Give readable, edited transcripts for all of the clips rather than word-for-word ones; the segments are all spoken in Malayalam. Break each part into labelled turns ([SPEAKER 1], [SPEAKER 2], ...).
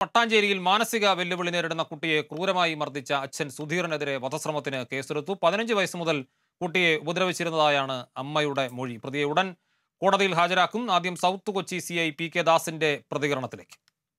[SPEAKER 1] പട്ടാഞ്ചേരിയിൽ മാനസിക വെല്ലുവിളി നേരിടുന്ന കുട്ടിയെ ക്രൂരമായി മർദ്ദിച്ച അച്ഛൻ സുധീറിനെതിരെ വധശ്രമത്തിന് കേസെടുത്തു. 15 വയസ്സ് മുതൽ കുട്ടിയെ ഉപദ്രവിച്ചിരുന്നതായാണ് അമ്മയുടെ മൊഴി. പ്രതിയെ ഉടൻ കോടതിയിൽ ഹാജരാക്കും. ആദ്യം സൗത്ത് കൊച്ചി CI PK ദാസിന്റെ പ്രതികരണത്തിലേക്ക്.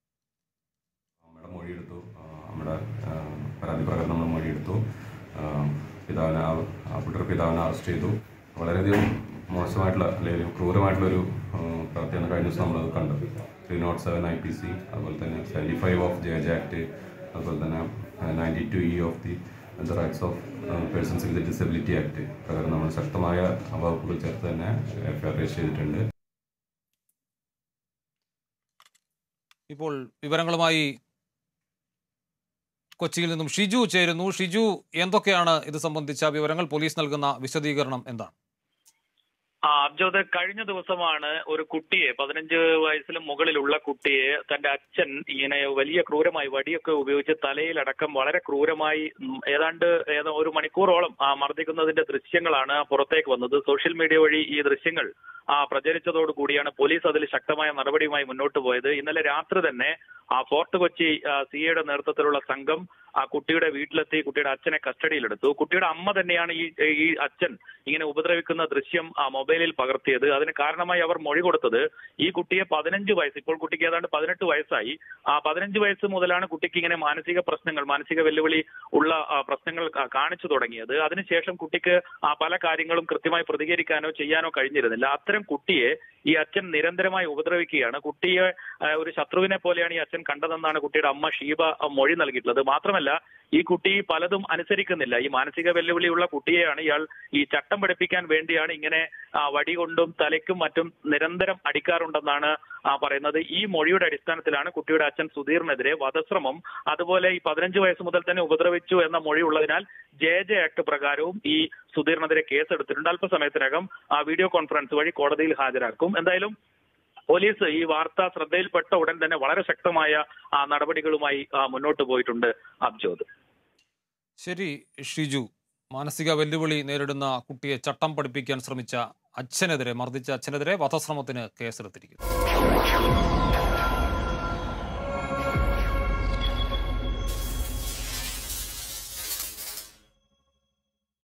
[SPEAKER 2] പിതാവിനെ അറസ്റ്റ് ചെയ്തു. വളരെയധികം മോശമായിട്ടുള്ള അല്ലെങ്കിൽ ക്രൂരമായിട്ടുള്ളൊരു പ്രവൃത്തിയാണ് കഴിഞ്ഞ ദിവസം നമ്മൾ കണ്ടത്. 307 IPC, അതുപോലെ തന്നെ 75 ഓഫ് JJ ആക്ട്, അതുപോലെ തന്നെ 92E of the rights of persons with disability act പ്രകാരം നമ്മൾ ശക്തമായ വകുപ്പുകൾ ചേർത്ത് തന്നെ FIR രജിസ്റ്റർ ചെയ്തിട്ടുണ്ട്.
[SPEAKER 1] ഇപ്പോൾ വിവരങ്ങളുമായി കൊച്ചിയിൽ നിന്നും ഷിജു ചേരുന്നു. ഷിജു, എന്തൊക്കെയാണ് ഇത് സംബന്ധിച്ച വിവരങ്ങൾ? പോലീസ് നൽകുന്ന വിശദീകരണം എന്താണ്?
[SPEAKER 3] അബ്ജോദ്, കഴിഞ്ഞ ദിവസമാണ് ഒരു കുട്ടിയെ, 15 വയസ്സിന് മുകളിലുള്ള കുട്ടിയെ തന്റെ അച്ഛൻ ഇങ്ങനെ വലിയ ക്രൂരമായി വടിയൊക്കെ ഉപയോഗിച്ച് തലയിലടക്കം വളരെ ക്രൂരമായി ഏതാണ്ട് ഒരു മണിക്കൂറോളം മർദ്ദിക്കുന്നതിന്റെ ദൃശ്യങ്ങളാണ് പുറത്തേക്ക് വന്നത്. സോഷ്യൽ മീഡിയ വഴി ഈ ദൃശ്യങ്ങൾ പ്രചരിച്ചതോടുകൂടിയാണ് പോലീസ് അതിൽ ശക്തമായ നടപടിയുമായി മുന്നോട്ട് പോയത്. ഇന്നലെ രാത്രി തന്നെ ഫോർട്ട് കൊച്ചി CIയുടെ നേതൃത്വത്തിലുള്ള സംഘം ആ കുട്ടിയുടെ വീട്ടിലെത്തി കുട്ടിയുടെ അച്ഛനെ കസ്റ്റഡിയിലെടുത്തു. കുട്ടിയുടെ അമ്മ തന്നെയാണ് ഈ അച്ഛൻ ഇങ്ങനെ ഉപദ്രവിക്കുന്ന ദൃശ്യം മൊബൈലിൽ പകർത്തിയത്. അതിന് കാരണമായി അവർ മൊഴി കൊടുത്തത്, ഈ കുട്ടിയെ 15 വയസ്സ്, ഇപ്പോൾ കുട്ടിക്ക് ഏതാണ്ട് 18 വയസ്സായി, 15 വയസ്സ് മുതലാണ് കുട്ടിക്ക് ഇങ്ങനെ മാനസിക പ്രശ്നങ്ങൾ, മാനസിക വെല്ലുവിളി ഉള്ള പ്രശ്നങ്ങൾ കാണിച്ചു തുടങ്ങിയത്. അതിനുശേഷം കുട്ടിക്ക് പല കാര്യങ്ങളും കൃത്യമായി പ്രതികരിക്കാനോ ചെയ്യാനോ കഴിഞ്ഞിരുന്നില്ല. അത്തരം കുട്ടിയെ ഈ അച്ഛൻ നിരന്തരമായി ഉപദ്രവിക്കുകയാണ്. കുട്ടിയെ ഒരു ശത്രുവിനെ പോലെയാണ് ഈ അച്ഛൻ കണ്ടതെന്നാണ് കുട്ടിയുടെ അമ്മ ഷീബ മൊഴി നൽകിയിട്ടുള്ളത്. മാത്രമല്ല, ഈ കുട്ടി പലതും അനുസരിക്കുന്നില്ല. ഈ മാനസിക വെല്ലുവിളിയുള്ള കുട്ടിയെയാണ് ഇയാൾ ഈ ചട്ടം പഠിപ്പിക്കാൻ വേണ്ടിയാണ് ഇങ്ങനെ വടി കൊണ്ടും തലയ്ക്കും മറ്റും നിരന്തരം അടിക്കാറുണ്ടെന്നാണ് പറയുന്നത്. ഈ മൊഴിയുടെ അടിസ്ഥാനത്തിലാണ് കുട്ടിയുടെ അച്ഛൻ സുധീറിനെതിരെ വധശ്രമം, അതുപോലെ ഈ 15 വയസ്സ് മുതൽ തന്നെ ഉപദ്രവിച്ചു എന്ന മൊഴി ഉള്ളതിനാൽ JJ ആക്ട് പ്രകാരവും ഈ സുധീറിനെതിരെ കേസെടുത്തിട്ടുണ്ട്. അല്പസമയത്തിനകം വീഡിയോ കോൺഫറൻസ് വഴി കോടതിയിൽ ഹാജരാക്കും. എന്തായാലും പോലീസ് ഈ വാർത്ത ശ്രദ്ധയിൽപ്പെട്ട ഉടൻ തന്നെ വളരെ ശക്തമായ നടപടികളുമായി മുന്നോട്ട് പോയിട്ടുണ്ട്. അബ്ജോദ്.
[SPEAKER 1] ശരി ഷിജു, മാനസിക വെല്ലുവിളി നേരിടുന്ന കുട്ടിയെ ചട്ടം പഠിപ്പിക്കാൻ ശ്രമിച്ച മർദ്ദിച്ച അച്ഛനെതിരെ വധശ്രമത്തിന് കേസെടുത്തിരിക്കുന്നു.